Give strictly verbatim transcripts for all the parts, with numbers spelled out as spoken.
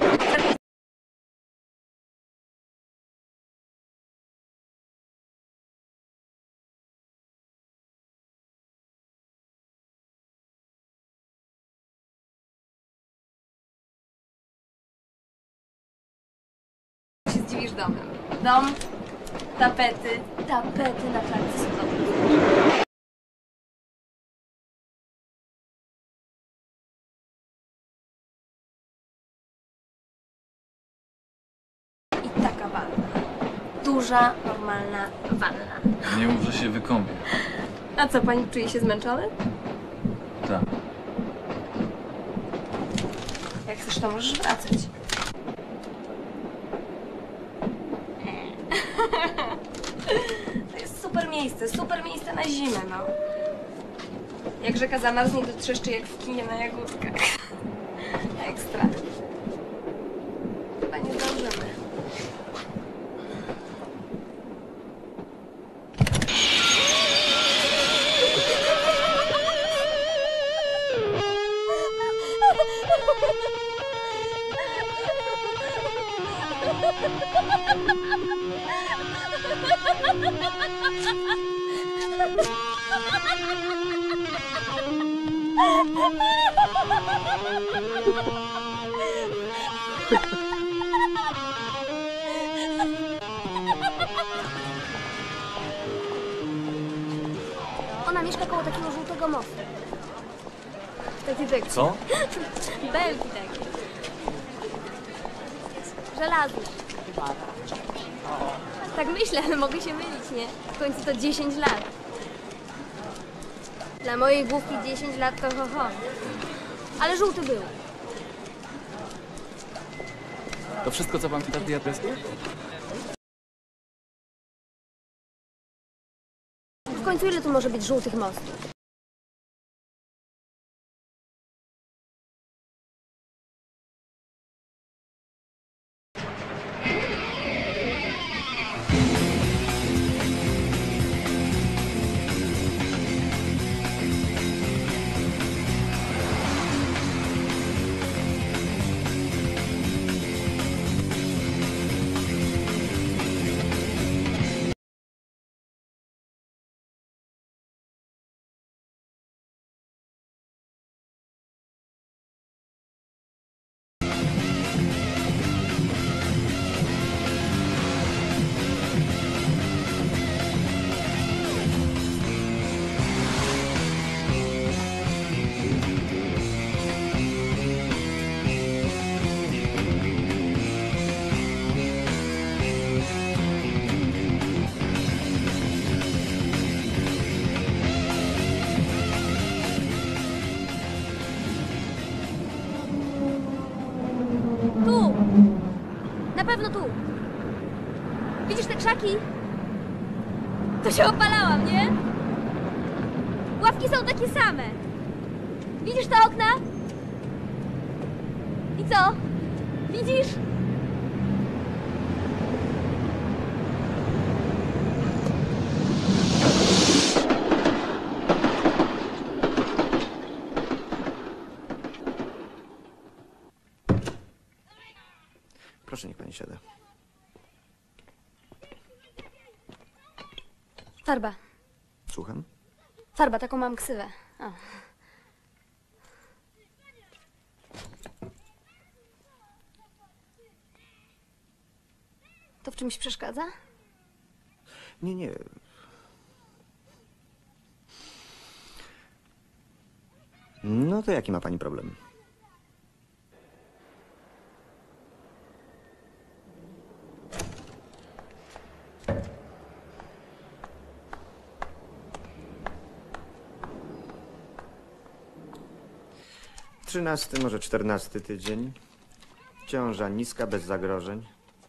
Się zdziwisz domem. Dom, tapety, tapety na klatce schodowej. I taka wanna. Duża, normalna wanna. Nie mów, że się wykąpię. A co, pani czuje się zmęczony? Tak. Jak chcesz, to możesz wracać. To jest super miejsce, super miejsce na zimę, no. Jak rzeka zamarznie, to trzeszczy jak w kinie na jagódkach. Ekstra. Chyba nie zdążymy. Ona mieszka koło takiego żółtego mostu. Taki tak. Co? Belki takie. Żelazny. Tak myślę, ale mogę się mylić, nie? W końcu to dziesięć lat. Dla mojej główki dziesięć lat to ho, ho. Ale żółty był. To wszystko, co pamiętasz z diatezki? W końcu ile tu może być żółtych mostów? Tu! Na pewno tu! Widzisz te krzaki? To się opalałam, nie? Ławki są takie same. Widzisz te okna? I co? Widzisz? Proszę, niech pani siada. Farba. Słucham? Farba, taką mam ksywę. O. To w czymś przeszkadza? Nie, nie. No to jaki ma pani problem? Trzynasty, może czternasty tydzień. Ciąża niska, bez zagrożeń.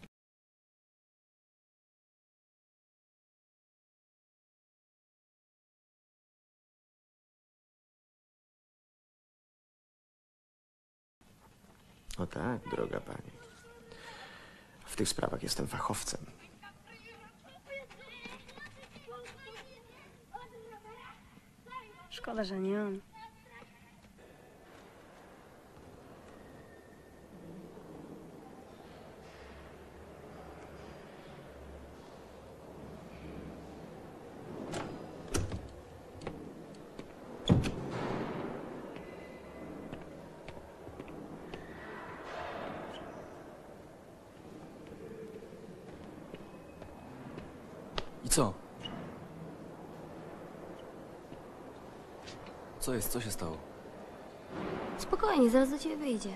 O tak, droga pani. W tych sprawach jestem fachowcem. Szkoda, że nie on. Co? Co jest? Co się stało? Spokojnie, zaraz do ciebie wyjdzie.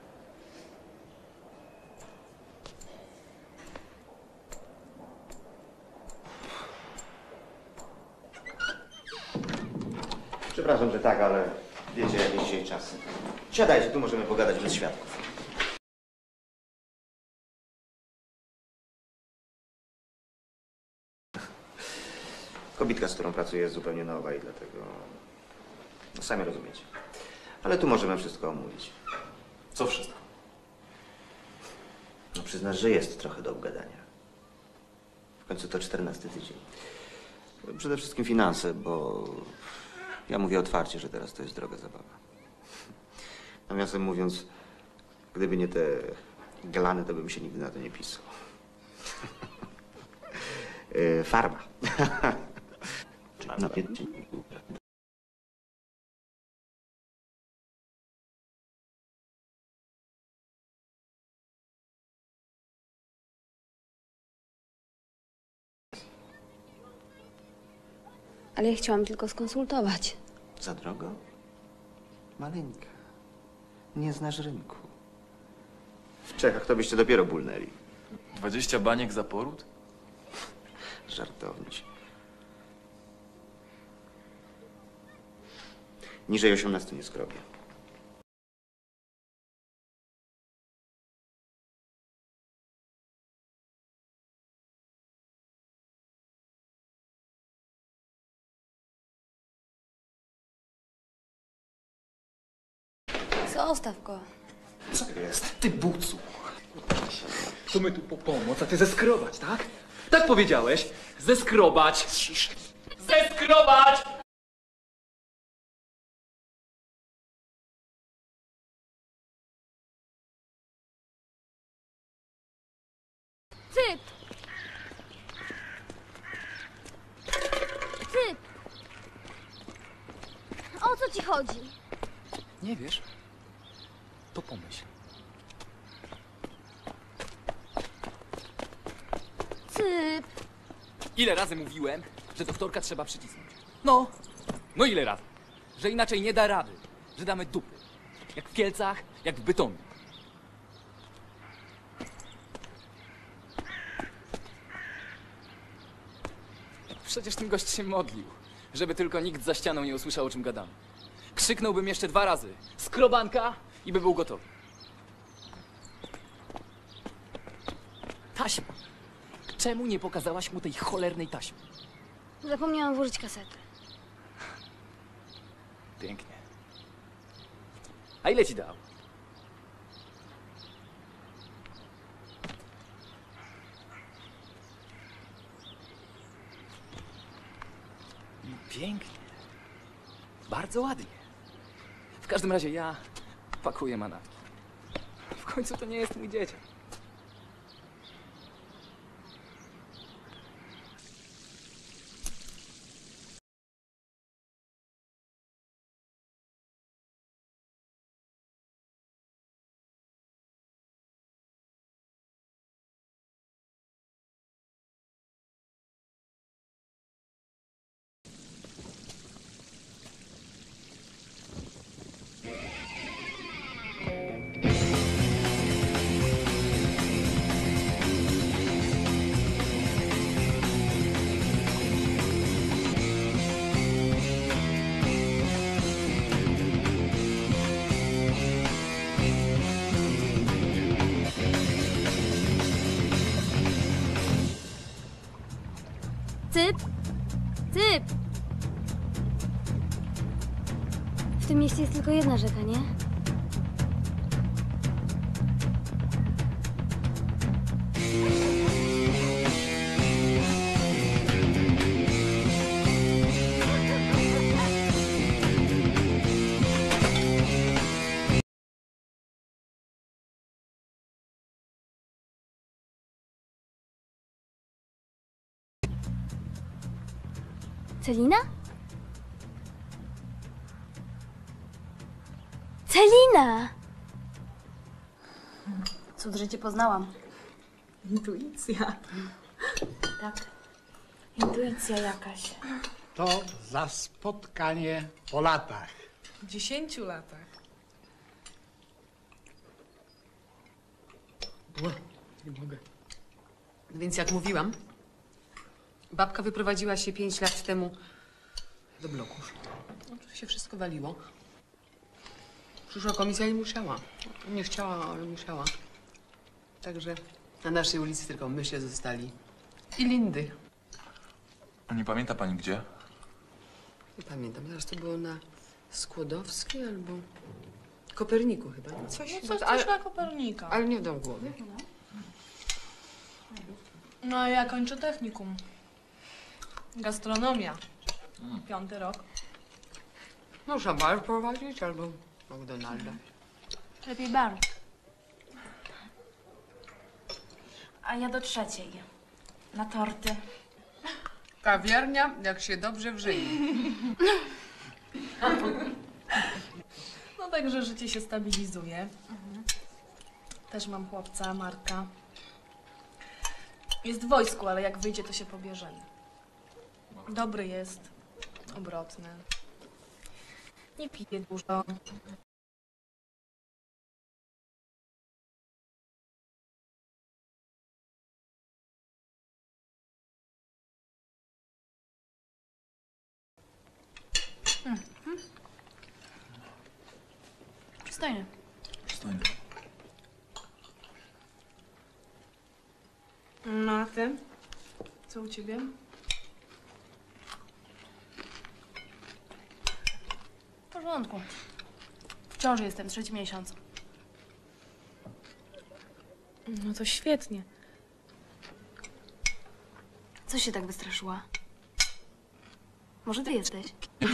Przepraszam, że tak, ale wiecie, jakie dzisiaj czasy. Siadajcie, tu możemy pogadać bez świadków. Kobitka, z którą pracuję, jest zupełnie nowa i dlatego... No, sami rozumiecie. Ale tu możemy wszystko omówić. Co wszystko? No przyznasz, że jest trochę do obgadania. W końcu to czternasty tydzień. Przede wszystkim finanse, bo ja mówię otwarcie, że teraz to jest droga zabawa. Nawiasem mówiąc, gdyby nie te glany, to bym się nigdy na to nie pisał. Yy, farma. No, Ale ja chciałam tylko skonsultować. za drogo? Maleńka. Nie znasz rynku. W Czechach to byście dopiero bulnęli. Dwadzieścia baniek za poród? Żartowniś. Niżej osiemnastu nie skrobię. Zostaw go. Co jest? Ty bucu! To my tu po pomoc, a ty zeskrobać, tak? Tak powiedziałeś? Zeskrobać! Ciszej. Zeskrobać! Cyp! Cyp! O co ci chodzi? Nie wiesz? To pomyśl. Cyp! Ile razy mówiłem, że doktorka trzeba przycisnąć? No, no ile razy? Że inaczej nie da rady, że damy dupy. Jak w Kielcach, jak w Bytomiu. Przecież ten gość się modlił, żeby tylko nikt za ścianą nie usłyszał, o czym gadamy. Krzyknąłbym jeszcze dwa razy skrobanka i by był gotowy. Taśma. Czemu nie pokazałaś mu tej cholernej taśmy? Zapomniałam włożyć kasetę. Pięknie. A ile ci dał? No, pięknie. Bardzo ładnie. W każdym razie ja pakuję manatki. W końcu to nie jest mój dzieciak. Cyp! Cyp! W tym mieście jest tylko jedna rzeka, nie? Celina? Celina! Cud, że cię poznałam. Intuicja. Tak. Intuicja jakaś. To za spotkanie po latach. W dziesięciu latach. Ła, nie mogę. Więc jak mówiłam, babka wyprowadziła się pięć lat temu do bloku. No, to się wszystko waliło. Przyszła komisja i musiała. Nie chciała, ale musiała. Także na naszej ulicy tylko my się zostali. I Lindy. A nie pamięta pani gdzie? Nie pamiętam, zaraz to było na Skłodowskiej albo Koperniku chyba. Coś, No coś, coś ale, na Kopernika. ale nie dam głowy. No a ja kończę technikum. Gastronomia. Piąty rok. Można bar prowadzić albo McDonalda. Lepiej bar. A ja do trzeciej. Na torty. Kawiarnia, jak się dobrze wżyje. No także życie się stabilizuje. Też mam chłopca, Marka. Jest w wojsku, ale jak wyjdzie, to się pobierzemy. Dobry jest, obrotny. Nie pije dużo. Przystojny. Przystojny. No a ty? Co u ciebie? W porządku. W ciąży jestem, trzeci miesiąc. No to świetnie. Co się tak wystraszyła? Może ty jesteś?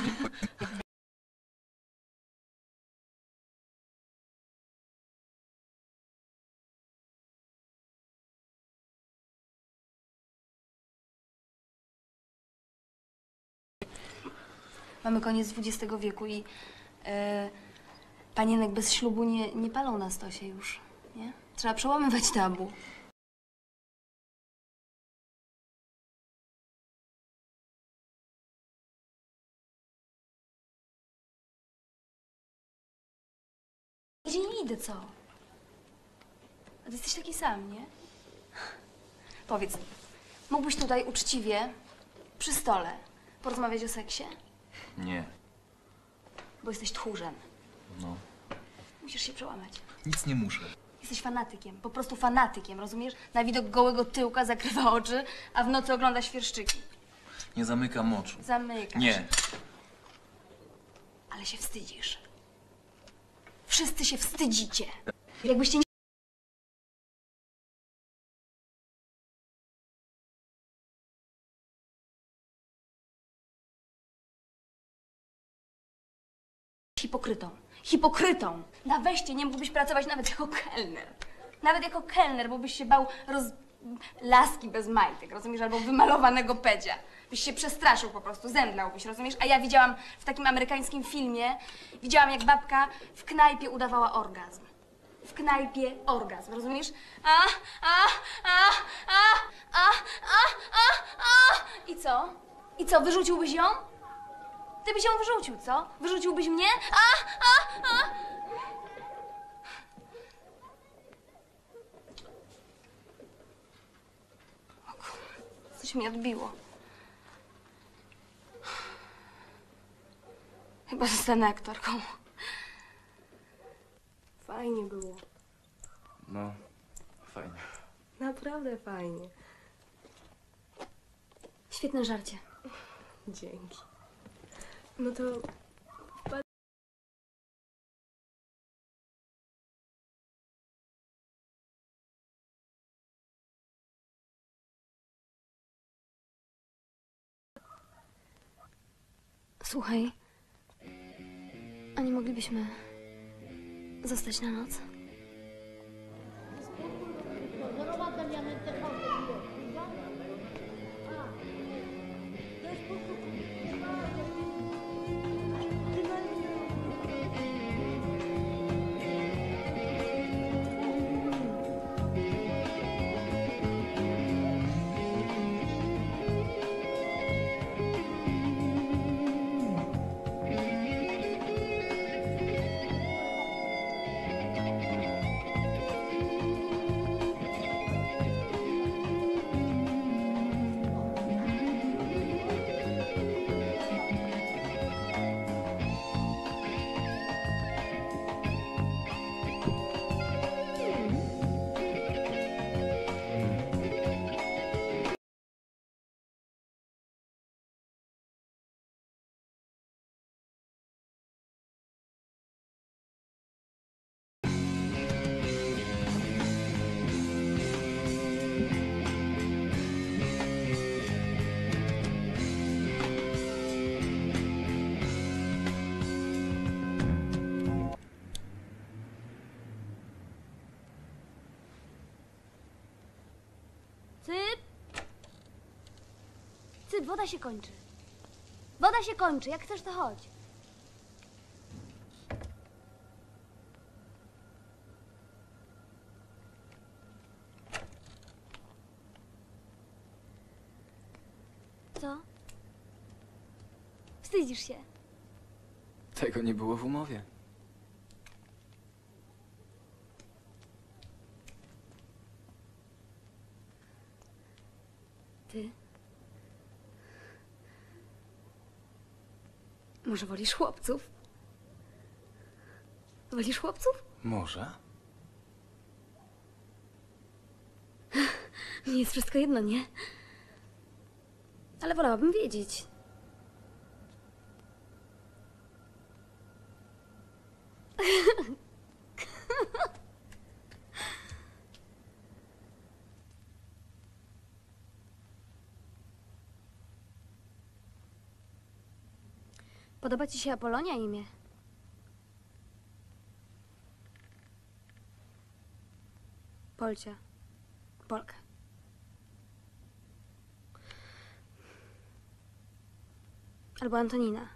Mamy koniec dwudziestego wieku i e, panienek bez ślubu nie, nie palą na stosie już, nie? Trzeba przełamywać tabu. Gdzie nie idę, co? A ty jesteś taki sam, nie? Powiedz, mógłbyś tutaj uczciwie, przy stole, porozmawiać o seksie? Nie. Bo jesteś tchórzem. No. Musisz się przełamać. Nic nie muszę. Jesteś fanatykiem, po prostu fanatykiem, rozumiesz? Na widok gołego tyłka zakrywa oczy, a w nocy ogląda świerszczyki. Nie zamykam oczu. Zamykasz. Nie. Ale się wstydzisz. Wszyscy się wstydzicie. Jakbyście nie... Hipokrytą. Hipokrytą! Na weźcie nie mógłbyś pracować nawet jako kelner. Nawet jako kelner, bo byś się bał roz... laski bez majtek, rozumiesz? Albo wymalowanego pedzia. Byś się przestraszył po prostu, zemdlałbyś, rozumiesz? A ja widziałam w takim amerykańskim filmie, widziałam jak babka w knajpie udawała orgazm. W knajpie orgazm, rozumiesz? A, a, a, a, a, a, a, a. I co? I co, wyrzuciłbyś ją? Ty byś ją wyrzucił, co? Wyrzuciłbyś mnie? A, a, a. O kur- Coś mi odbiło. Chyba zostanę aktorką. Fajnie było. No, fajnie. Naprawdę fajnie. Świetne żarcie. Dzięki. No to Słuchaj, a nie moglibyśmy zostać na noc? Wstyd, woda się kończy. Woda się kończy, jak chcesz to chodź. Co? Wstydzisz się. Tego nie było w umowie. Ty? Może wolisz chłopców? Wolisz chłopców? Może? Nie jest wszystko jedno, nie? Ale wolałabym wiedzieć. Podoba ci się Apolonia imię? Polcia. Polka. Albo Antonina.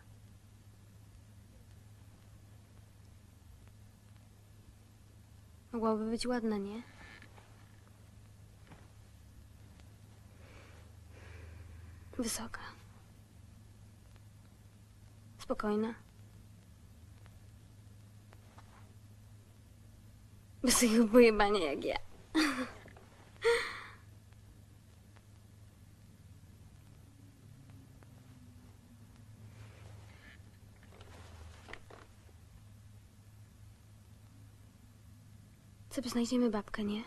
Mogłaby być ładna, nie? Wysoka. Spokojna. Bez tego pojebania jak ja. Co by znajdziemy babkę, nie?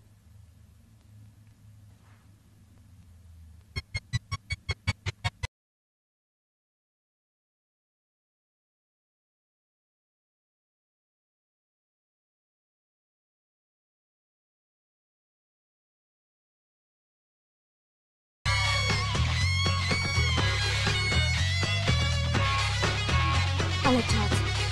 Ale czad.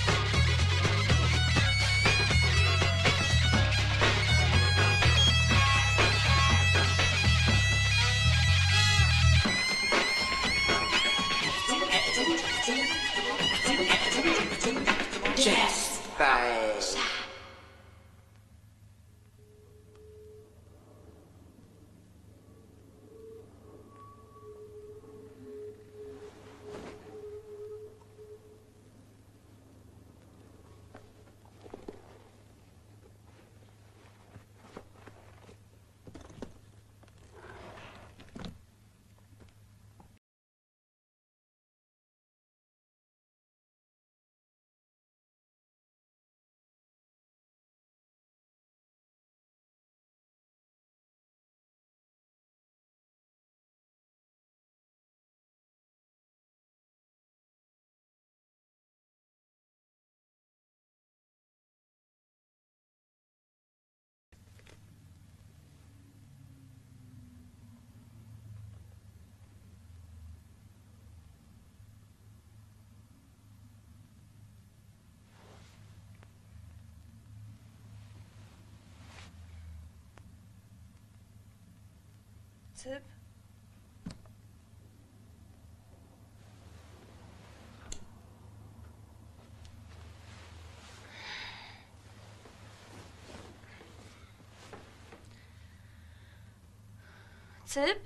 Cyp? Cyp?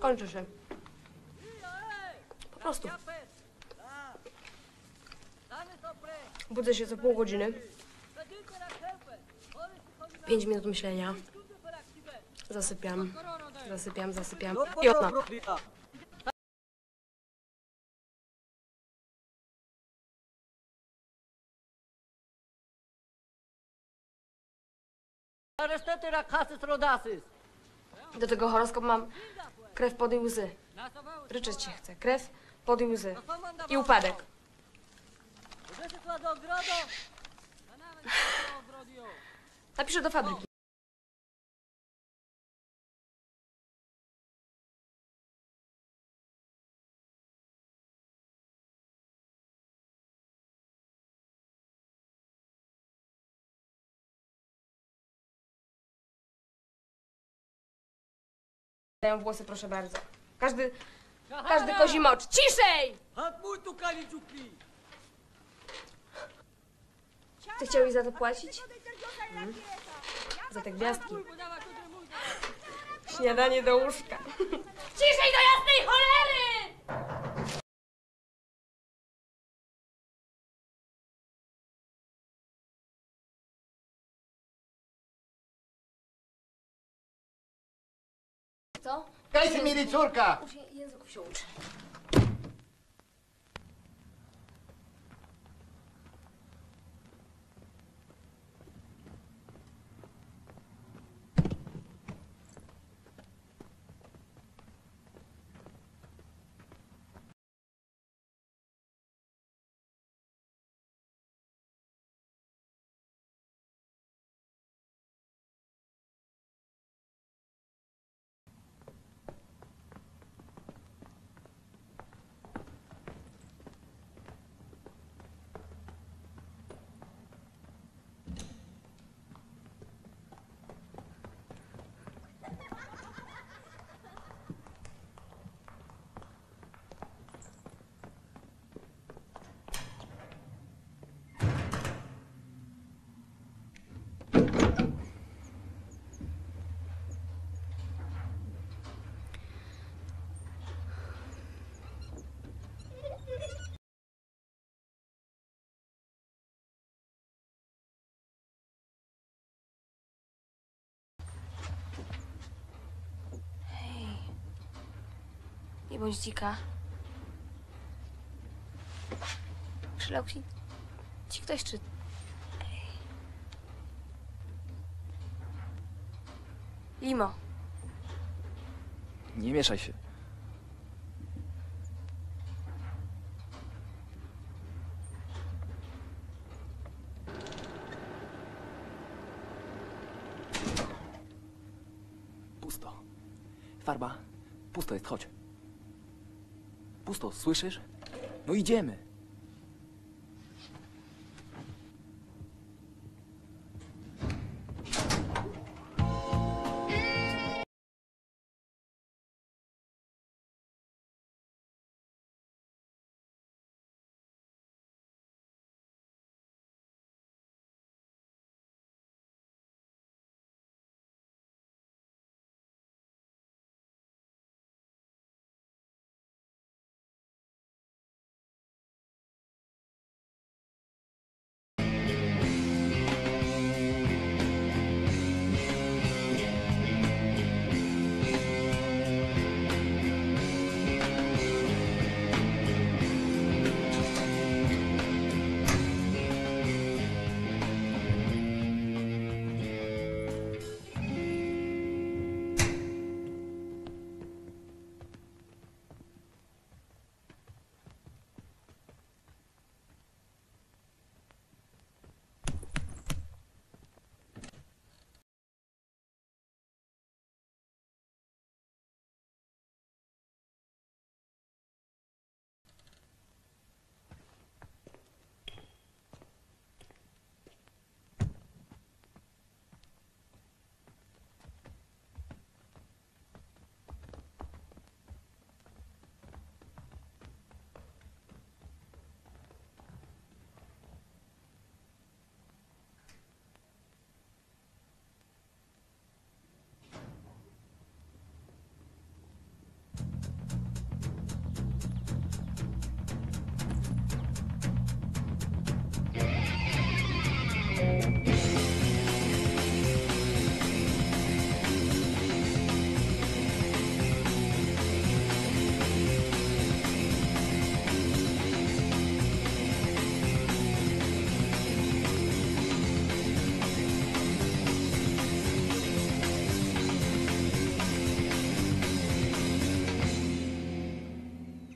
Kończy się. Po prostu. Budzę się co pół godziny. Pięć minut myślenia. Zasypiam, zasypiam, zasypiam. I ona. Do tego horoskop mam krew, pot i łzy. Ryczeć się chce. Krew, pot i łzy. I upadek. Napiszę do fabryki. Dają włosy, proszę bardzo. Każdy, każdy kozi mocz. Ciszej! Ty chciałeś za to płacić? Hmm. Za te gwiazdki. Śniadanie do łóżka. Ciszej do jasnej cholery! Co? Kazimiri, córka! Już je- języków się uczy. Nie bądź dzika. Przylał ci, ci ktoś, czy... Ej. Limo. Nie mieszaj się. Pusto. Farba. Pusto jest, chodź. Pusto, słyszysz? No idziemy.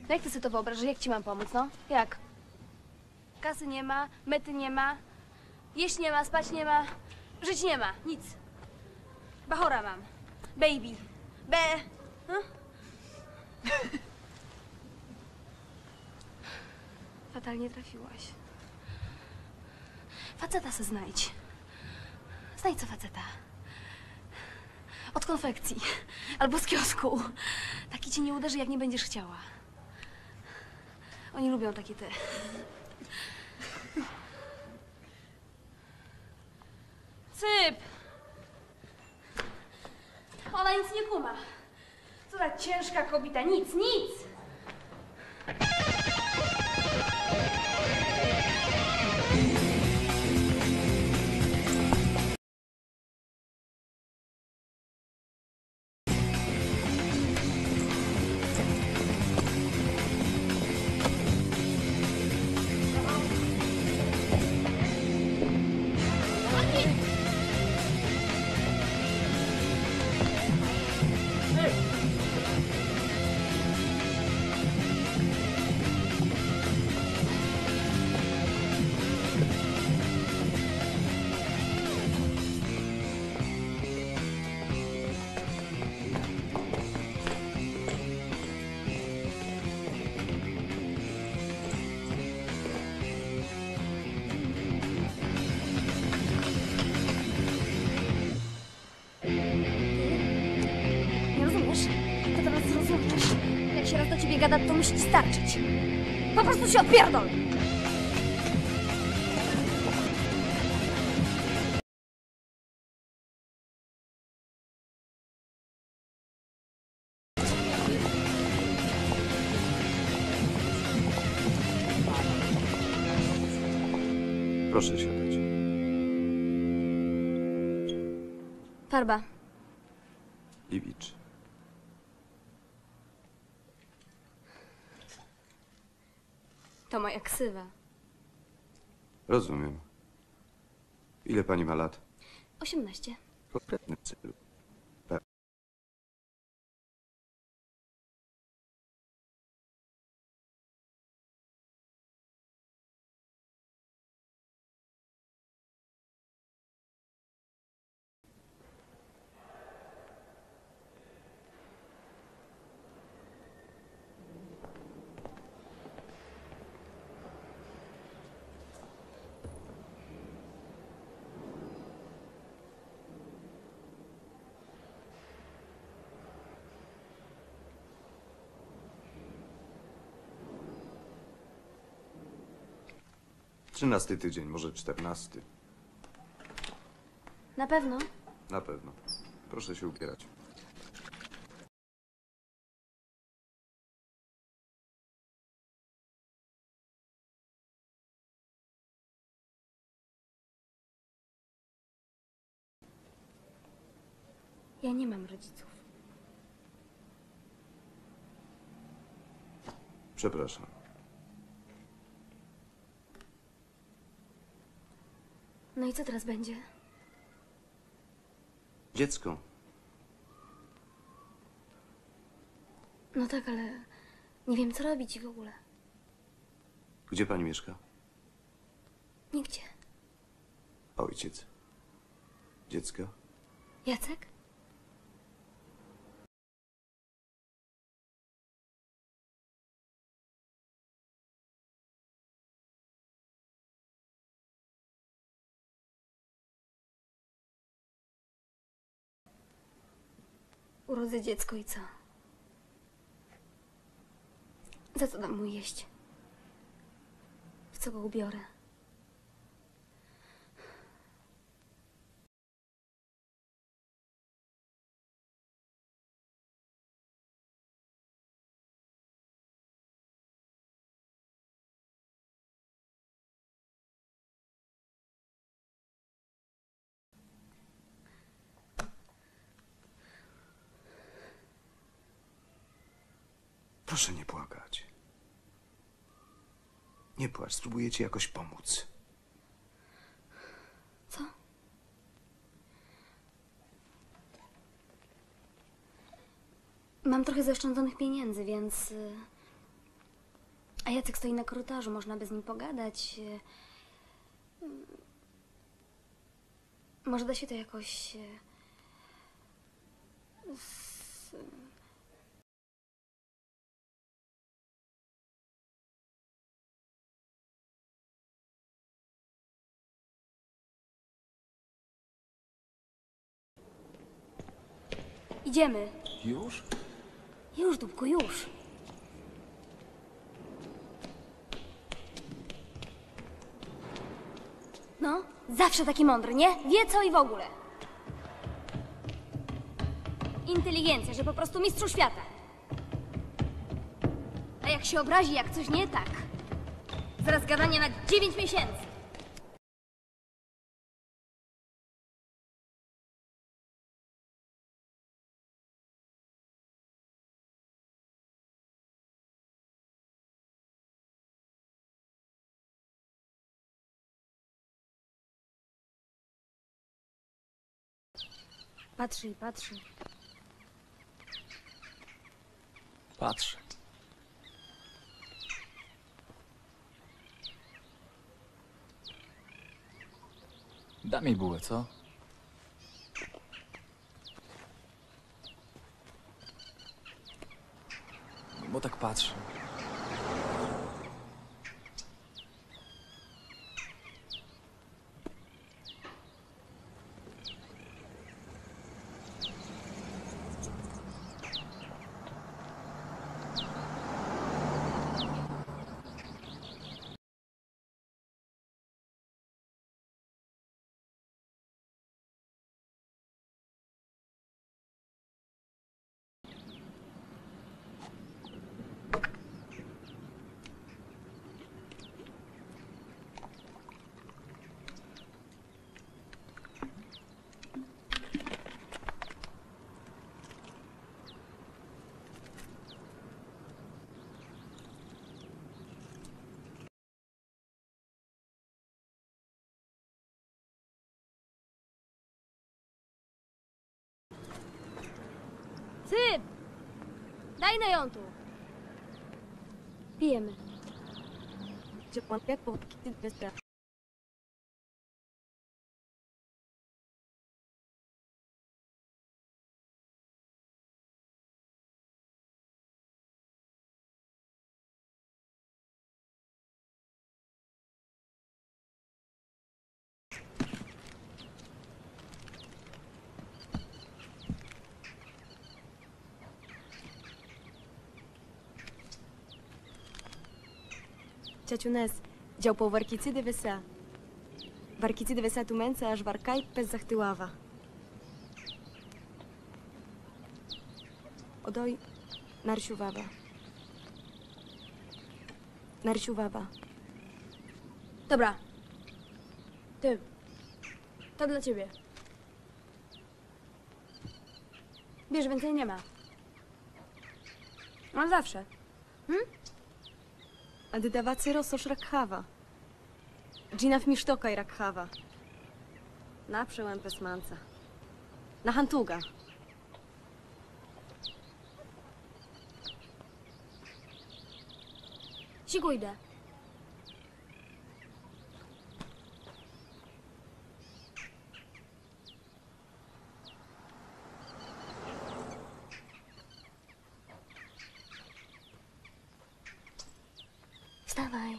No jak ty sobie to wyobrażasz? Jak ci mam pomóc, no? Jak? Kasy nie ma, mety nie ma, jeść nie ma, spać nie ma, żyć nie ma, nic. Bachora mam. Baby. Be... Hm? Fatalnie trafiłaś. Faceta se znajdź. Znajdź co faceta. Od konfekcji. Albo z kiosku. Taki ci nie uderzy, jak nie będziesz chciała. Oni lubią takie te. Syp! Ona nic nie kuma. Co za ciężka kobieta. Nic, nic! Nie rozumiesz? To teraz zrozumiesz. Jak się raz do ciebie gada, to musi ci starczyć. Po prostu się odpierdol! Proszę siadać. Farba. Iwicz. To moja ksywa. Rozumiem. Ile pani ma lat? Osiemnaście. Konkretny cel. Trzynasty tydzień, może czternasty. Na pewno? Na pewno. Proszę się ubierać. Ja nie mam rodziców. Przepraszam. No i co teraz będzie? Dziecko. No tak, ale nie wiem, co robić i w ogóle. Gdzie pani mieszka? Nigdzie. Ojciec. Dziecka? Jacek? Urodzę dziecko i co? Za co dam mu jeść? W co go ubiorę? Proszę nie płakać. Nie płacz, spróbuję ci jakoś pomóc. Co? Mam trochę zaoszczędzonych pieniędzy, więc... y, A Jacek stoi na korytarzu, można by z nim pogadać. Mm. Może da się to jakoś... e, z... Idziemy. Już? Już, Dubku, już. No, zawsze taki mądry, nie? Wie co i w ogóle. Inteligencja, że po prostu mistrzu świata. A jak się obrazi, jak coś nie tak, zaraz gadanie na dziewięć miesięcy. Patrzy i patrzy. Patrz. Daj mi bułę, co? Bo tak patrzy. Ty! Daj na ją tu. Pijemy. Ciociu Nes, dział po warkicy de vesa. Warkicy de vesa tu męce, aż warkaj pez zachtyława. Odoj, narsiu waba. Narsiu waba. Dobra. Ty. To dla ciebie. Wiesz, więcej nie ma. No zawsze. A dydawacy rososz rakhawa. Gina w misztoka i rakhawa. Na przełępę pesmanca. Na hantuga. Sigujdę. Wstawaj.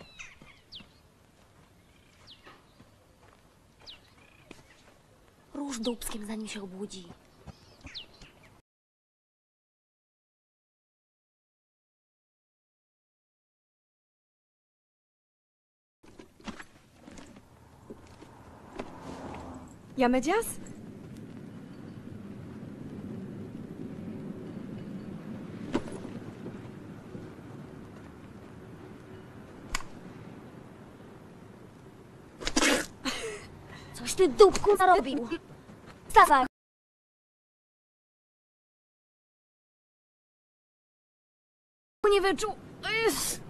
Rusz dupskiem, zanim się obudzi. Jamedzias? Coś ty, dupku, narobił. Wstawaj. Nie wyczuł. Ys.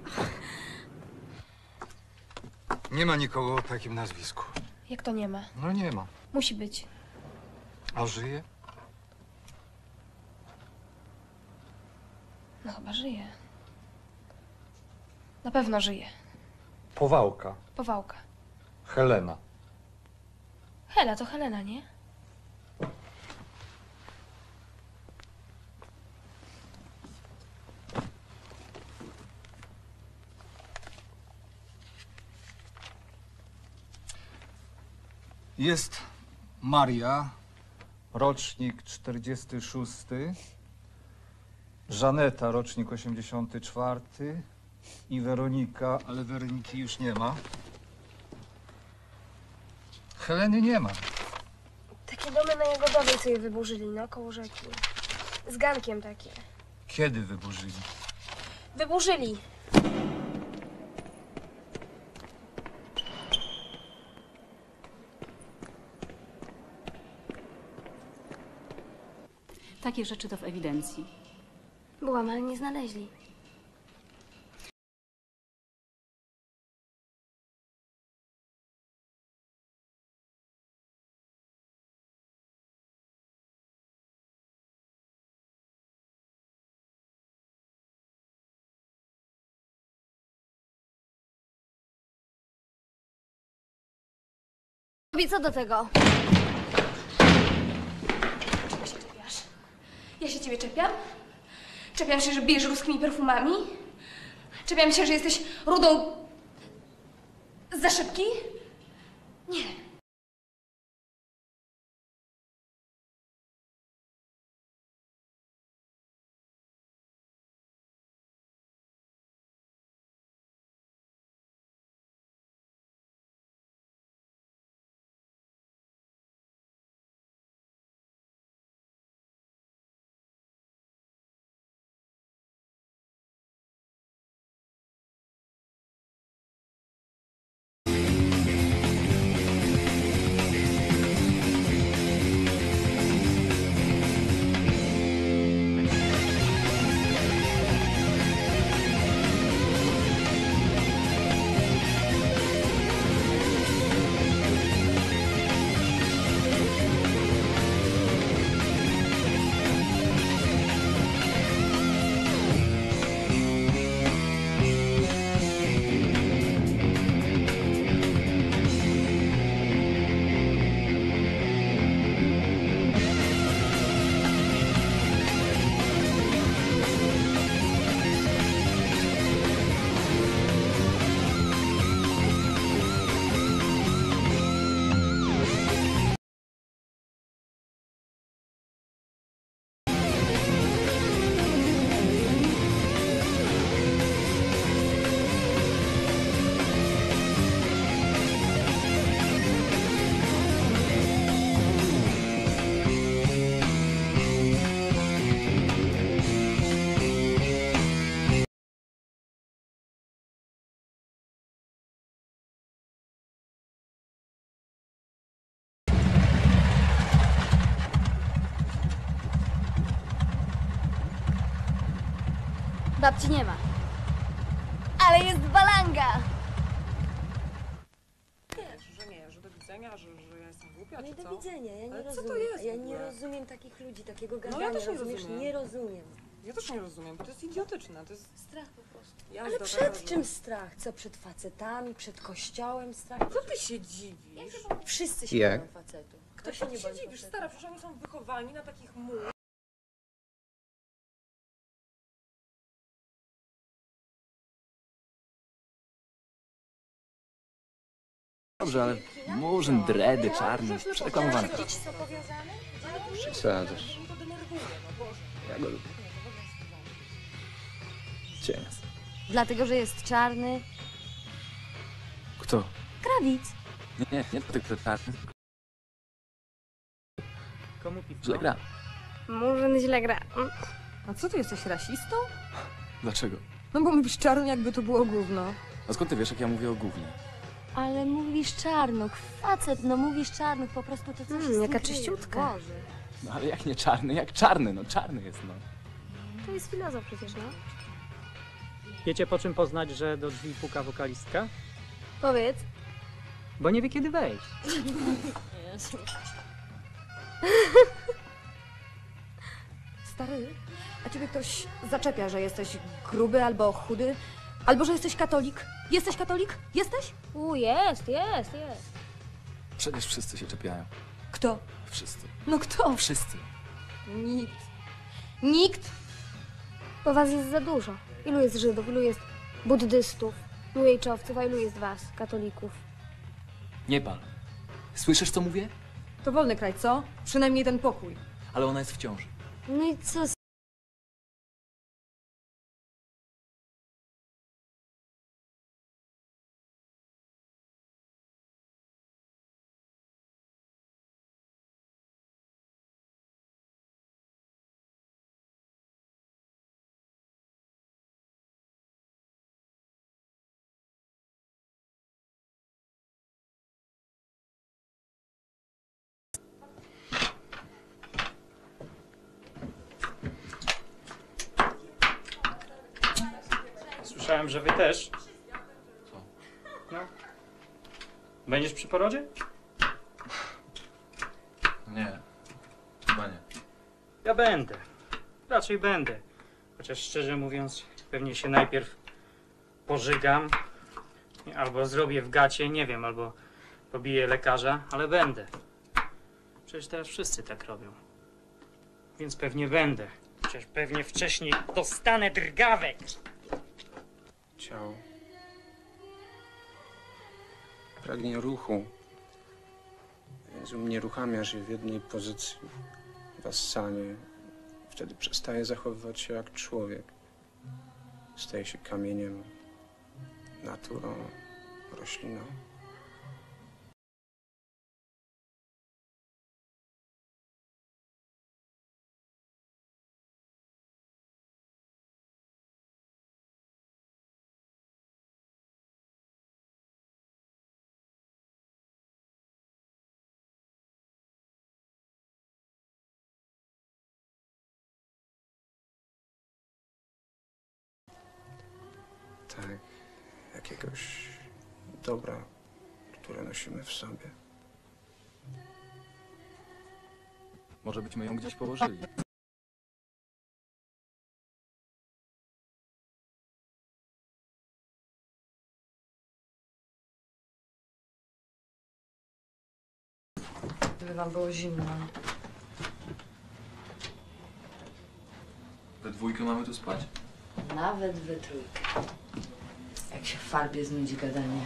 Nie ma nikogo o takim nazwisku. Jak to nie ma? No nie ma. Musi być. A żyje? No chyba żyje. Na pewno żyje. Powałka. Powałka. Helena. Hela, to Helena, nie? Jest Maria, rocznik czterdziesty szósty. Żaneta, rocznik osiemdziesiąty czwarty. I Weronika, ale Weroniki już nie ma. Heleny nie ma. Takie domy na Jagodowej, co je wyburzyli, no, koło rzeki. Z gankiem takie. Kiedy wyburzyli? Wyburzyli. Takie rzeczy to w ewidencji. Byłam, ale nie znaleźli. Tobie co do tego? Czego się czepiasz? Ja się ciebie czepiam? Czepiam się, że bijesz ruskimi perfumami? Czepiam się, że jesteś rudą za szybki? Nie. Babci nie ma. Ale jest balanga! Wiesz, że nie, że do widzenia, że, że ja jestem głupia, No i czy do co? widzenia, ja nie Ale co rozumiem. to jest ja w nie ogóle? rozumiem takich ludzi, takiego No gadania, ja też nie rozumiesz? rozumiem. Nie rozumiem. Ja też nie rozumiem, bo to jest idiotyczne, to jest... Strach po prostu. Jazda Ale taka, przed że- czym strach? Co, przed facetami, przed kościołem strach? Co ty się dziwisz? Wszyscy się Jak? boją facetów. Kto Kto się nie się boi dziwisz, facetów? stara, przecież oni są wychowani na takich mur. Dobrze, ale murzyn, dredy, czarny, przereklamowany. Przesadzasz. Ja go lubię. Cienias. Dlatego, że jest czarny. Kto? Krawic. Nie, nie, nie tylko czarny. Komu piwko? Źle gra. Murzyn źle gra. A co ty jesteś rasistą? Dlaczego? No bo mówisz czarny, jakby to było gówno. A skąd ty wiesz, jak ja mówię o gównie? Ale mówisz czarnuk. Facet, no mówisz czarnuk. Po prostu to coś Mm, z tym jaka kryje. czyściutka. Boże. No ale jak nie czarny, jak czarny, no czarny jest, no. To jest filozof przecież, no. Wiecie, po czym poznać, że do drzwi puka wokalistka? Powiedz. Bo nie wie, kiedy wejść. Stary, a ciebie ktoś zaczepia, że jesteś gruby albo chudy? Albo, że jesteś katolik. Jesteś katolik? Jesteś? U, jest, jest, jest. Przecież wszyscy się czepiają. Kto? Wszyscy. No kto? Wszyscy. Nikt. Nikt? Bo was jest za dużo. Ilu jest Żydów, ilu jest buddystów, ilu jejczowców, a ilu jest was, katolików? Nie pal. Słyszysz, co mówię? To wolny kraj, co? Przynajmniej ten pokój. Ale ona jest w ciąży. No i co? z- Słyszałem, że wy też. Co? No. Będziesz przy porodzie? Nie, chyba nie. Ja będę. Raczej będę. Chociaż szczerze mówiąc, pewnie się najpierw pożygam. Albo zrobię w gacie, nie wiem, albo pobiję lekarza, ale będę. Przecież teraz wszyscy tak robią. Więc pewnie będę. Chociaż pewnie wcześniej dostanę drgawek. Ciało pragnie ruchu, więc unieruchamiasz je w jednej pozycji, w assanie. Wtedy przestaje zachowywać się jak człowiek. Staje się kamieniem, naturą, rośliną. Tak, jakiegoś dobra, które nosimy w sobie. Może byśmy ją gdzieś położyli. Gdyby wam było zimno. We dwójkę mamy tu spać? Nawet we trójkę. Jak się w farbie znudzi gadanie.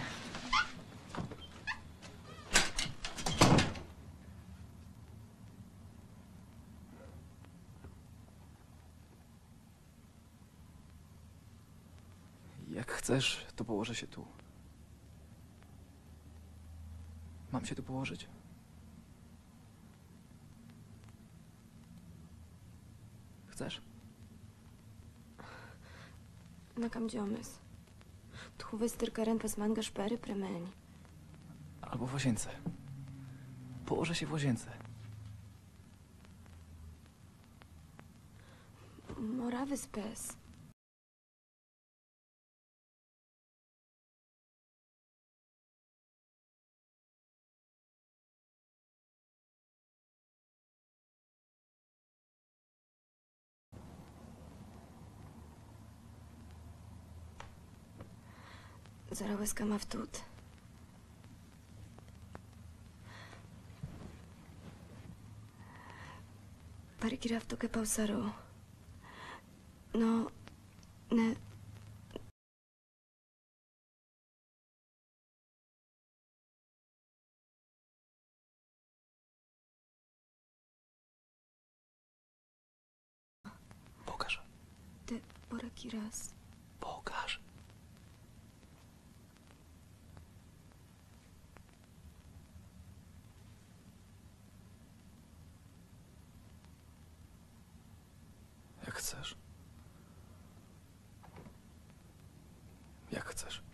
Jak chcesz, to położę się tu. Mam się tu położyć? Chcesz? Na kam dziomes. Tu wystyrkaren pas manga szpery premeni. Albo w łazience. Położę się w łazience. Morawy spes. Zarałyska ma wtut. Parikira w toke pausaru. No, ne... Pokaż. Te porakiras. Pokaż. Jak chcesz. Jak chcesz.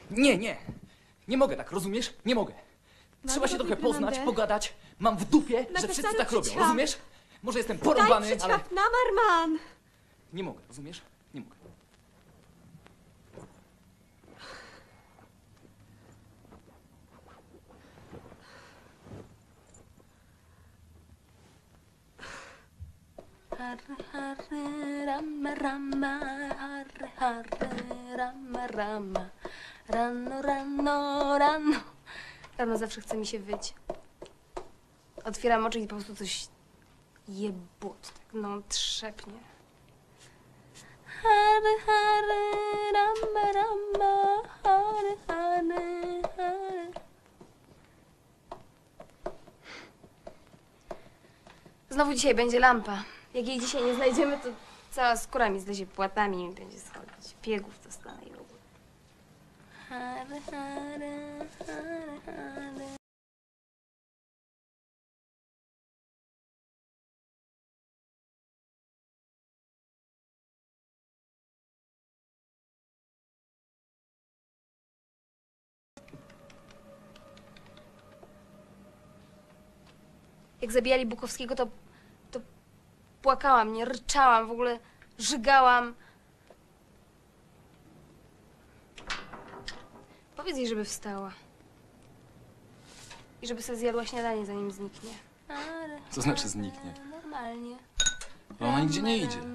Nie, nie. Nie mogę tak, rozumiesz? Nie mogę. Trzeba się trochę poznać, pogadać. Mam w dupie, że wszyscy tak robią, rozumiesz? Może jestem porąbany, ale... na Marman! Nie mogę, rozumiesz? Nie mogę. Harry, harry, rama, rama, harry, harry, rama, rama. Rano, rano, rano. Rano zawsze chce mi się wyć. Otwieram oczy i po prostu coś jebut, tak no trzepnie. Harry, harry, rama, rama, harry, harry, harry. Znowu dzisiaj będzie lampa. Jak jej dzisiaj nie znajdziemy, to cała skóra mi zlezie płatami i mi będzie schodzić. Piegów dostanę i w ogóle. Harry, harry, harry, harry. Jak zabijali Bukowskiego, to, to płakałam, nie ryczałam, w ogóle żygałam. Powiedz jej, żeby wstała. I żeby sobie zjadła śniadanie, zanim zniknie. Co znaczy zniknie? Normalnie. No ona nigdzie nie idzie.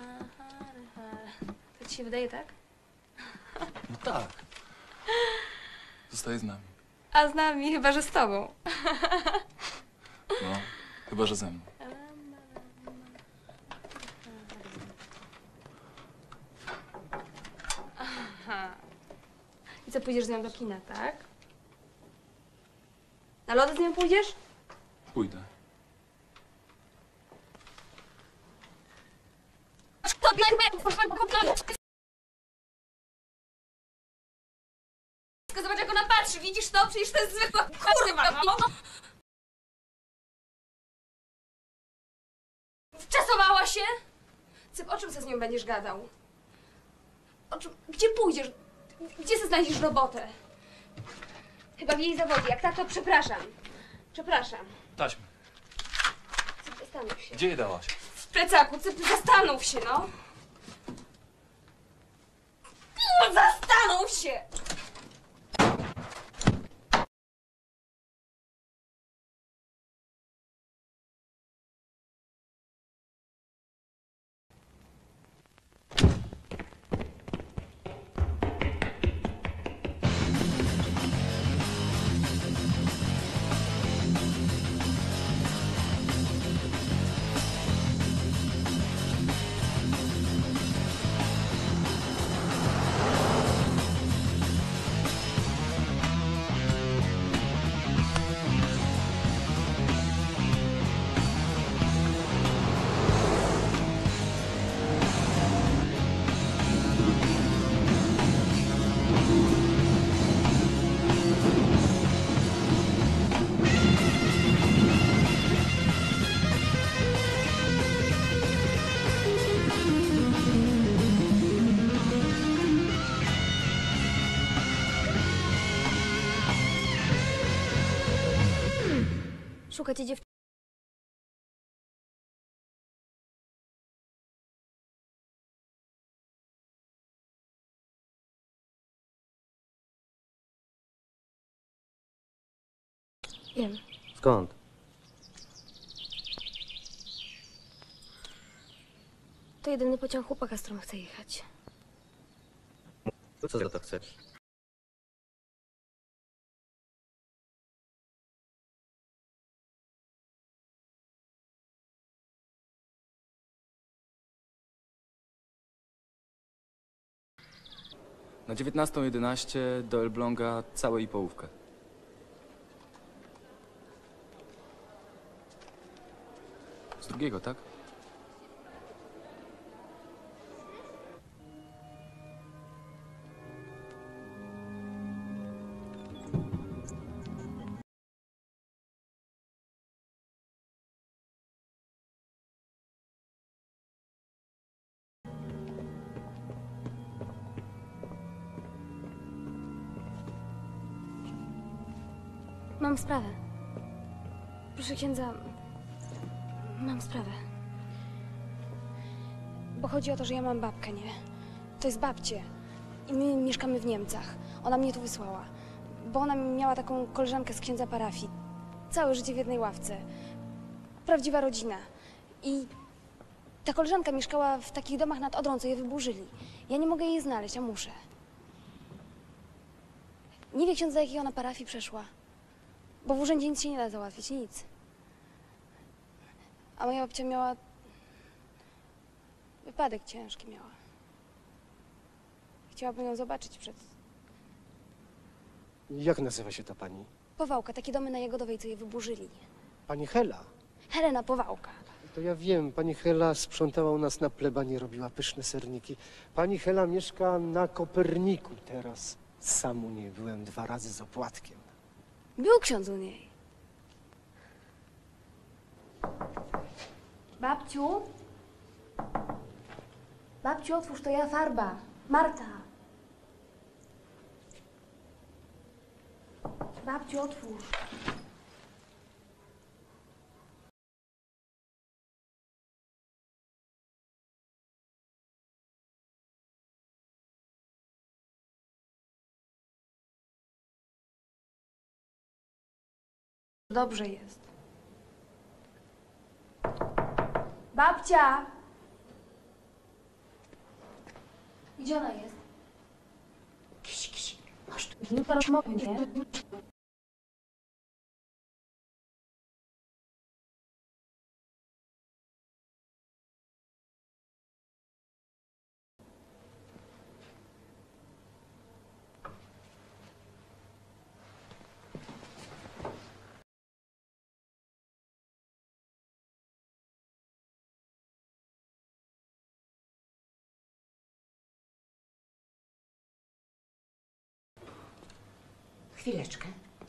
To ci się wydaje, tak? No tak. Zostaje z nami. A z nami, chyba że z tobą. No, chyba że ze mną. Aha. I co, pójdziesz z nią do kina, tak? Na lody z nią pójdziesz? Pójdę. Zobacz, jak ona patrzy, widzisz to? Przecież to jest zwykła kurwa, no! Wczasowała się? Cyp, o czym se z nią będziesz gadał? O czym, gdzie pójdziesz? Gdzie se znajdziesz robotę? Chyba w jej zawodzie. Jak tak, to przepraszam. Przepraszam. Taśmy. Cyp, zastanów się. Gdzie je dałaś? W plecaku, Cyp, zastanów się, no! No, zastanów się! Szukacie dziewczyny? Wiem. Skąd? To jedyny pociąg chłopaka, z którym chcę jechać. Co za to chcesz? Na dziewiętnastą jedenaście do Elbląga całe i połówkę. Z drugiego, tak? Mam sprawę. Proszę księdza, mam sprawę. Bo chodzi o to, że ja mam babkę, nie? To jest babcie. I my mieszkamy w Niemcach. Ona mnie tu wysłała. Bo ona miała taką koleżankę z księdza parafii. Całe życie w jednej ławce. Prawdziwa rodzina. I ta koleżanka mieszkała w takich domach nad Odrą, co je wyburzyli. Ja nie mogę jej znaleźć, a muszę. Nie wie ksiądz, do jakiej ona parafii przeszła. Bo w urzędzie nic się nie da załatwić, nic. A moja babcia miała... wypadek ciężki miała. Chciałabym ją zobaczyć przed... Jak nazywa się ta pani? Powałka, takie domy na Jagodowej, co je wyburzyli. Pani Hela. Helena Powałka. To ja wiem, pani Hela sprzątała u nas na plebanie, robiła pyszne serniki. Pani Hela mieszka na Koperniku teraz. Sam u niej byłem dwa razy z opłatkiem. Był ksiądz u niej. Babciu? Babciu, otwórz, to ja farba. Marta. Babciu, otwórz. Dobrze jest. Babcia! Gdzie ona jest? Kisi, kisi. Masz tu. Nie rozmowy, nie? Chwileczkę.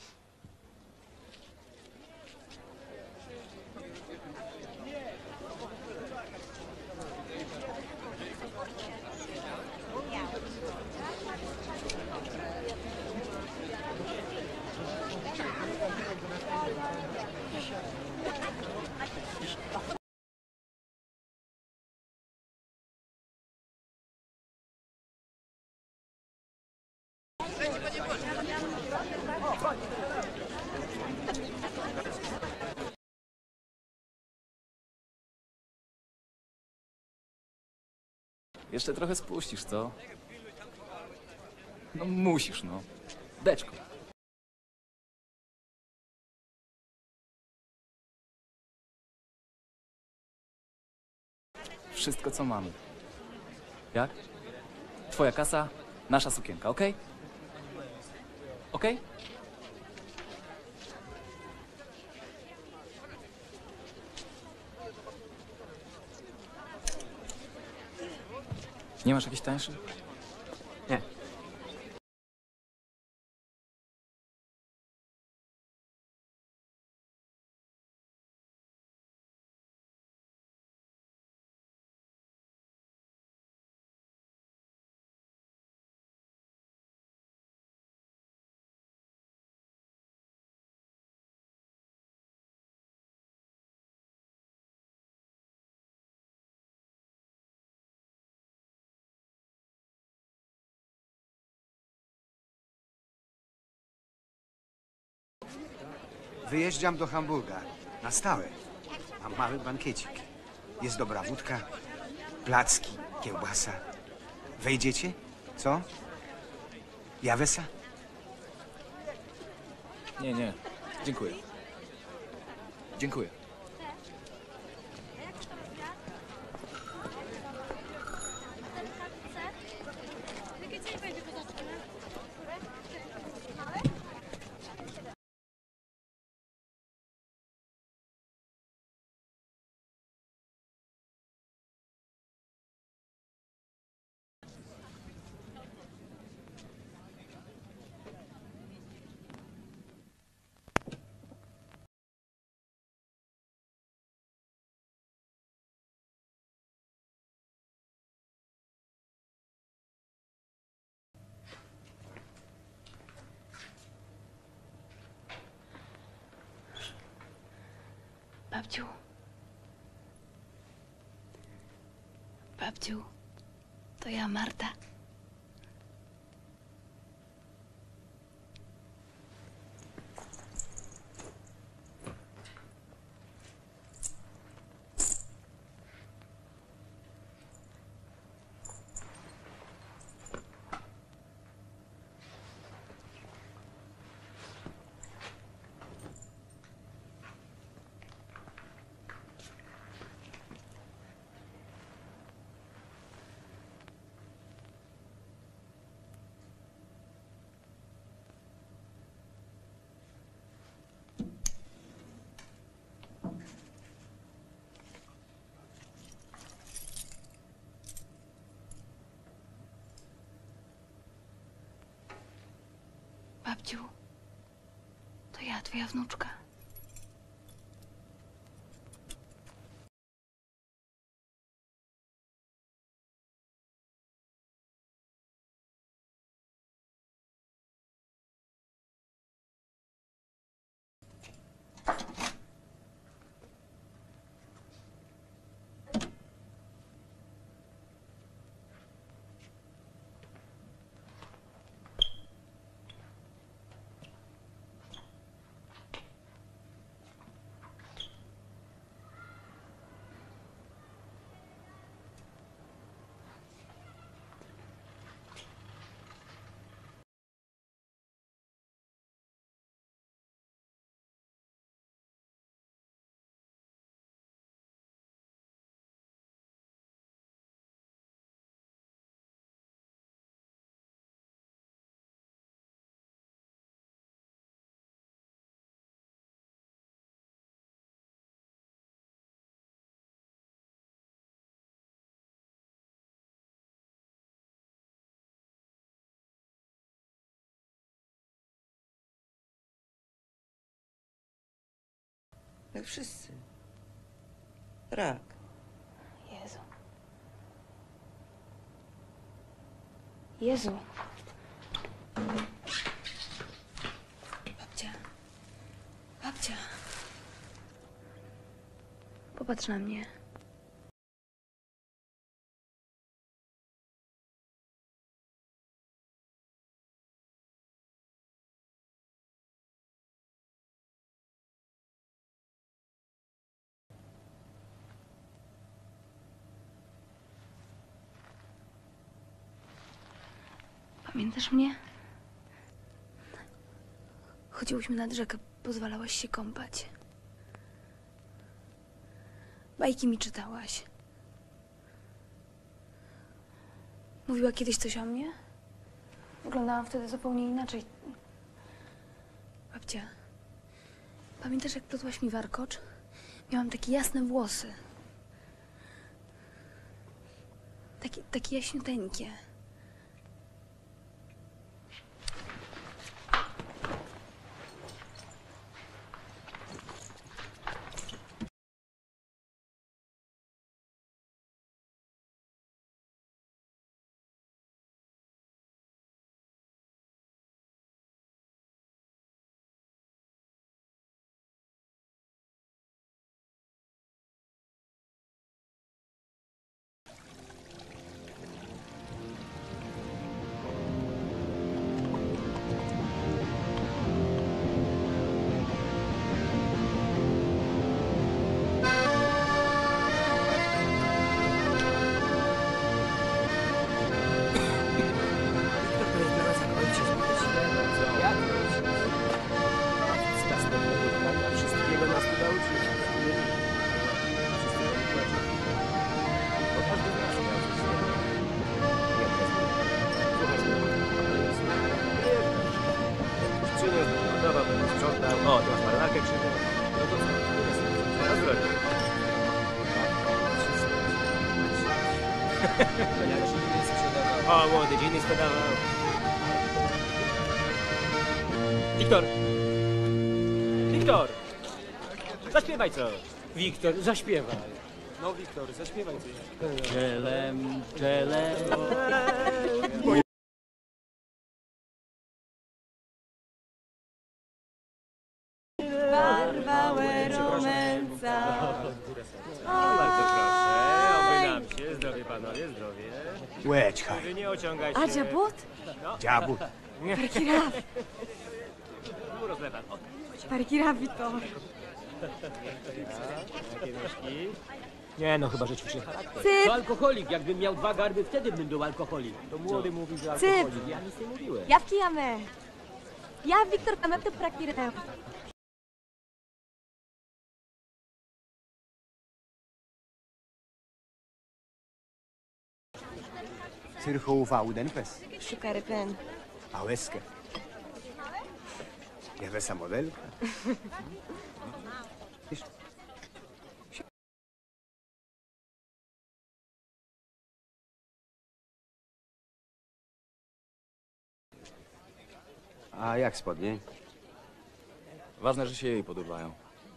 Jeszcze trochę spuścisz, co? No musisz, no. Deczko. Wszystko, co mamy. Jak? Twoja kasa, nasza sukienka, okej? Okej? Nie masz jakiś tańszy? Nie. Wyjeżdżam do Hamburga. Na stałe. Mam mały bankiecik. Jest dobra wódka, placki, kiełbasa. Wejdziecie? Co? Jawesa? Nie, nie. Dziękuję. Dziękuję. Babciu. Babciu, to ja, Marta. Babciu, to ja, twoja wnuczka. Jak wszyscy. Rak. Jezu. Jezu. Babcia. Babcia. Popatrz na mnie. Pamiętasz mnie? Chodziłyśmy nad rzekę, pozwalałaś się kąpać. Bajki mi czytałaś. Mówiła kiedyś coś o mnie? Wyglądałam wtedy zupełnie inaczej. Babcia, pamiętasz, jak plotłaś mi warkocz? Miałam takie jasne włosy. Takie, takie jaśniuteńkie. O, tu masz marynarkę krzywą. No to co? Na zdrowie. Jak dziennie sprzedawał. O, młody, dziennie sprzedawał. Wiktor! Wiktor! Zaśpiewaj coś. Wiktor, zaśpiewaj. No, Wiktor, zaśpiewaj coś. Czelem, czelem. Barwałe rumęca. Łeć, haj. Wy nie ociągaj się. A dziabut? Dziabut. Parkirav. Rozlewam. Parkirav, Vitor. Jakie nóżki? Nie no, chyba że ćwiczy charakter. Cyp. To alkoholik. Jakbym miał dwa garby, wtedy bym był alkoholik. To młody mówi, że Cyp. alkoholik. Ja nic nie mówiłem. Я в Киаме. Я Виктор Камето Паркираv. Cyrchoł Waudempes. Szukaj pen. A łezkę. Jawesa modelka. A jak spodnie? Ważne, że się jej podobają.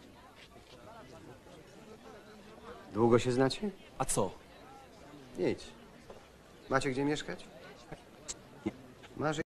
Długo się znacie? A co? Nic. Macie gdzie mieszkać? Nie. Masz...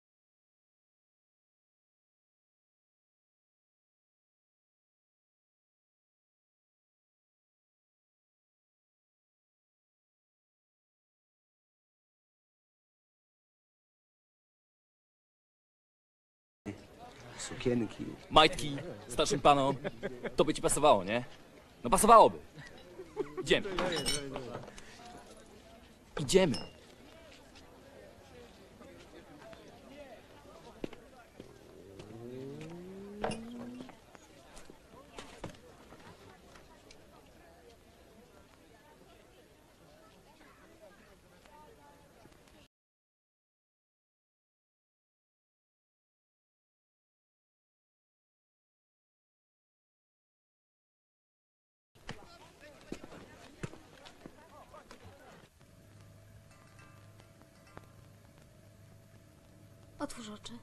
Sukienki. Majtki, starszym panom. To by ci pasowało, nie? No pasowałoby. Idziemy. Idziemy. Otwórz oczy.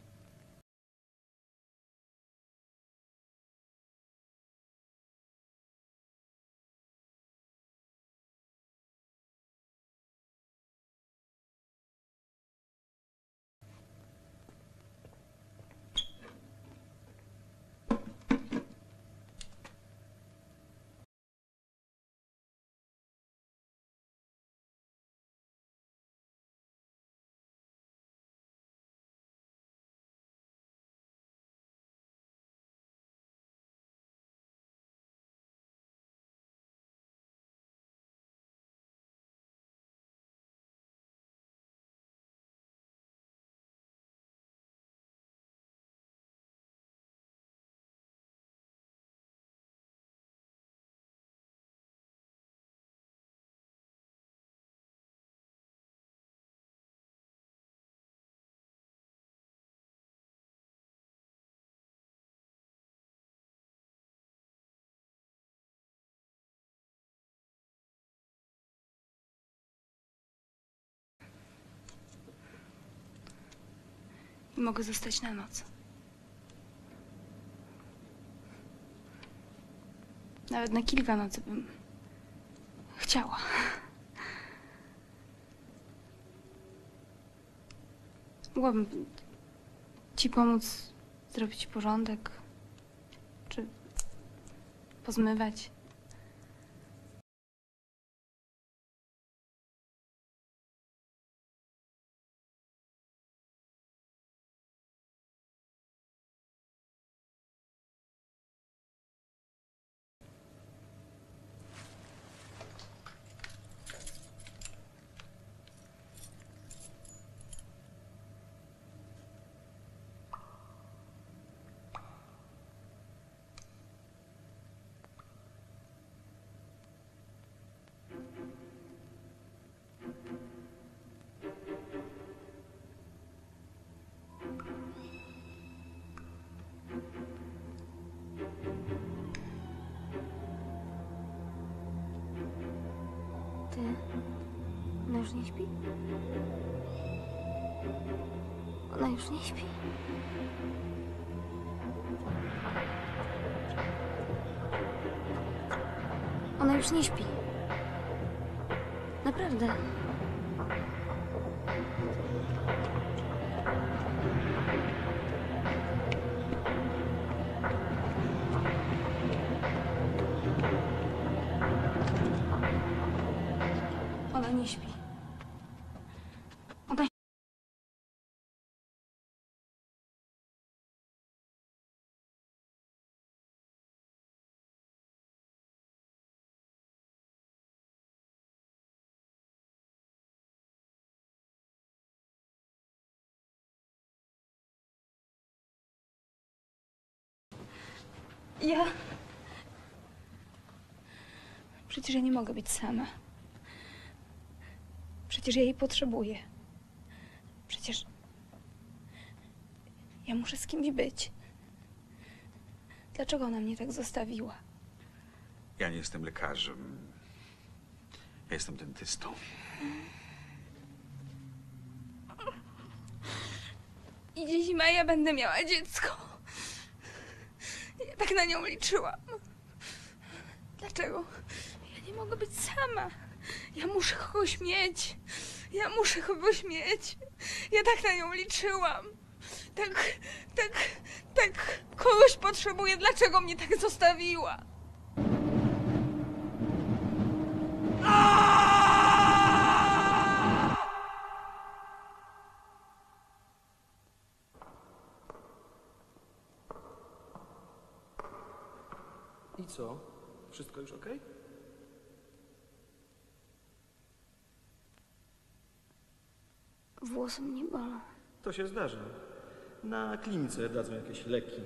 I mogę zostać na noc. Nawet na kilka nocy bym chciała. Mogłabym ci pomóc zrobić porządek, czy pozmywać. Ty? Ona już nie śpi? Ona już nie śpi. Ona już nie śpi. Naprawdę. Ona nie śpi. Ja... Przecież ja nie mogę być sama. Przecież ja jej potrzebuję. Przecież... Ja muszę z kimś być. Dlaczego ona mnie tak zostawiła? Ja nie jestem lekarzem. Ja jestem dentystą. Idzie zima, ja będę miała dziecko. Ja tak na nią liczyłam. Dlaczego? Ja nie mogę być sama. Ja muszę kogoś mieć. Ja muszę kogoś mieć. Ja tak na nią liczyłam. Tak, tak, tak kogoś potrzebuję. Dlaczego mnie tak zostawiła? I co? Wszystko już okej? Włosy mnie bolą. To się zdarza. Na klinice dadzą jakieś leki.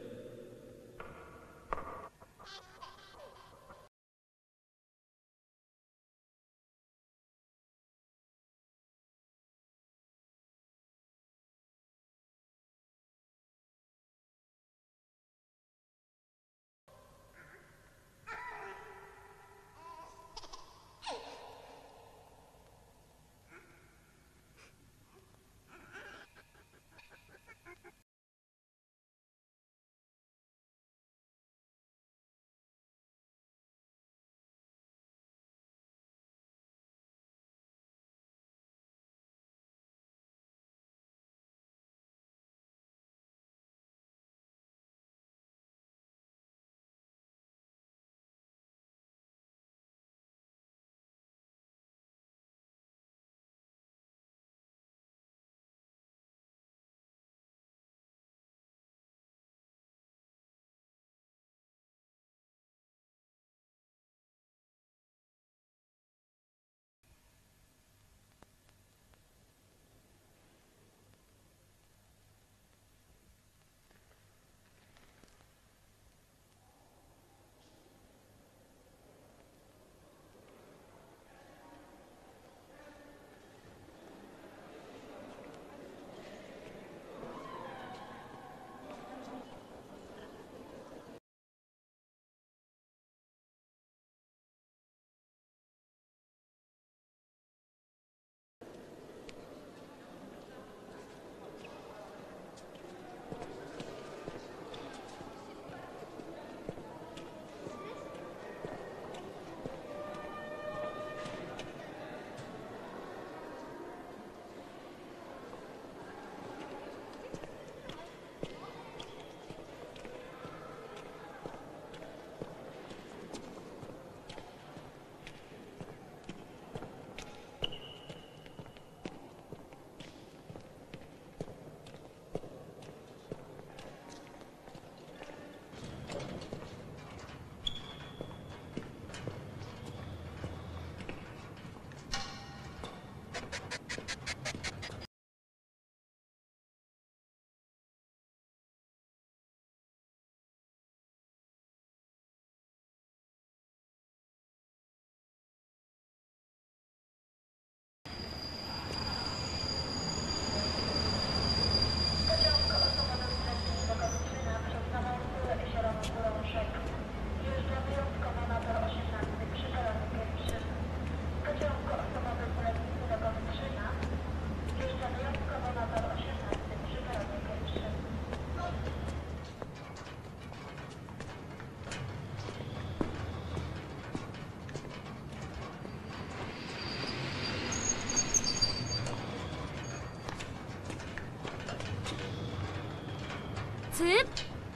Cyp?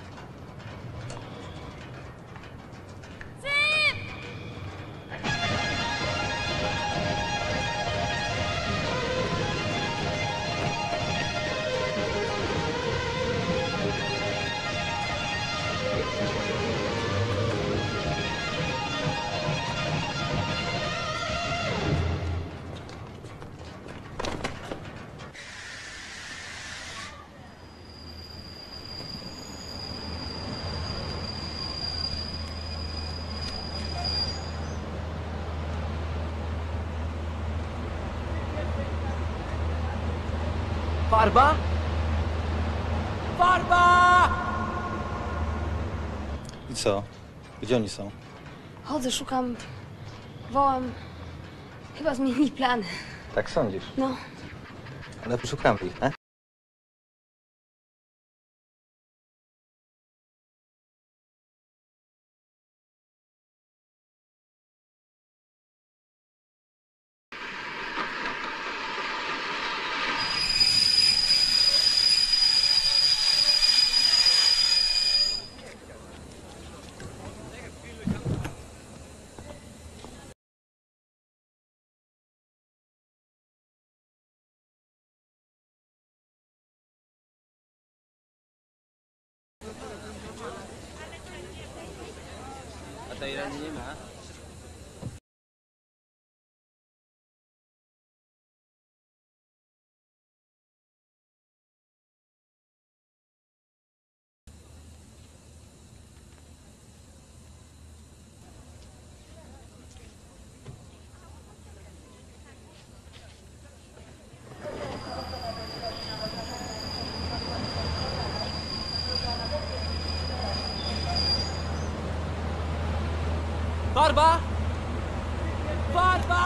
Cyp! Farba? Farba! I co? Gdzie oni są? Chodzę, szukam, wołam. Chyba zmienili plany. Tak sądzisz? No. Ale poszukamy ich, nie? A tej rany nie ma? Farba! Farba!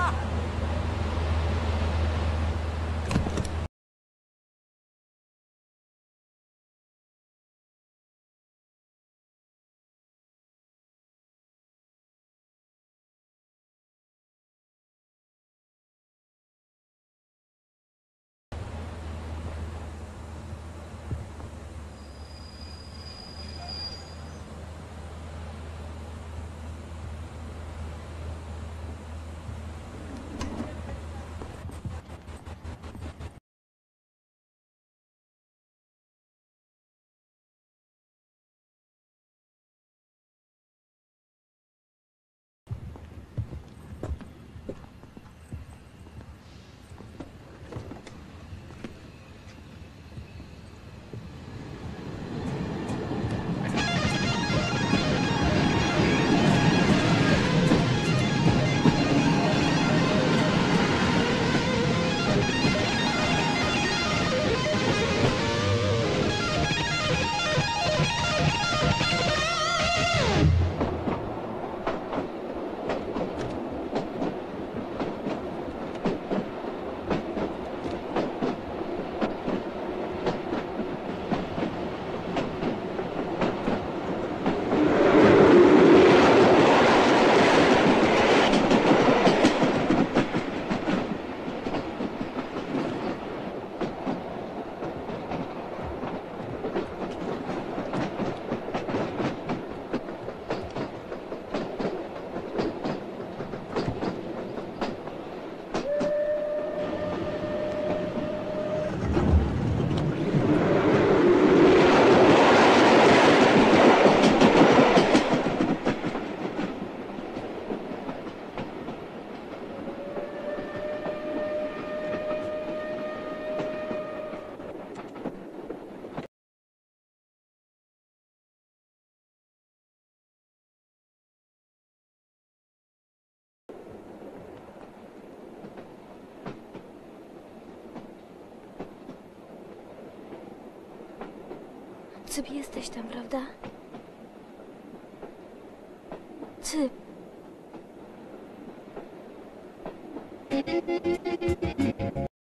Cyp, jesteś tam, prawda? Cyp.